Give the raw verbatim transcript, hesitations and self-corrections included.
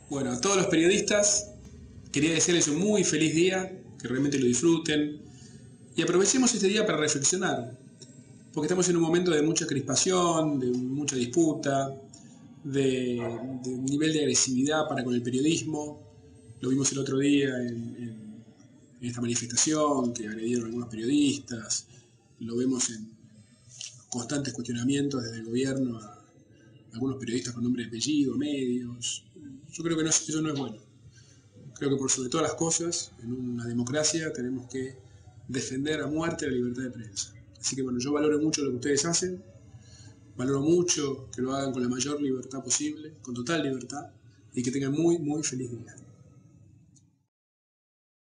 Bueno, a todos los periodistas quería desearles un muy feliz día, que realmente lo disfruten y aprovechemos este día para reflexionar, porque estamos en un momento de mucha crispación, de mucha disputa, de, de un nivel de agresividad para con el periodismo. Lo vimos el otro día en, en, en esta manifestación que agredieron a algunos periodistas, lo vemos en constantes cuestionamientos desde el gobierno a algunos periodistas con nombre y apellido, medios. Yo creo que no, eso no es bueno. Creo que por sobre todas las cosas, en una democracia tenemos que defender a muerte la libertad de prensa. Así que bueno, yo valoro mucho lo que ustedes hacen, valoro mucho que lo hagan con la mayor libertad posible, con total libertad, y que tengan muy, muy feliz día.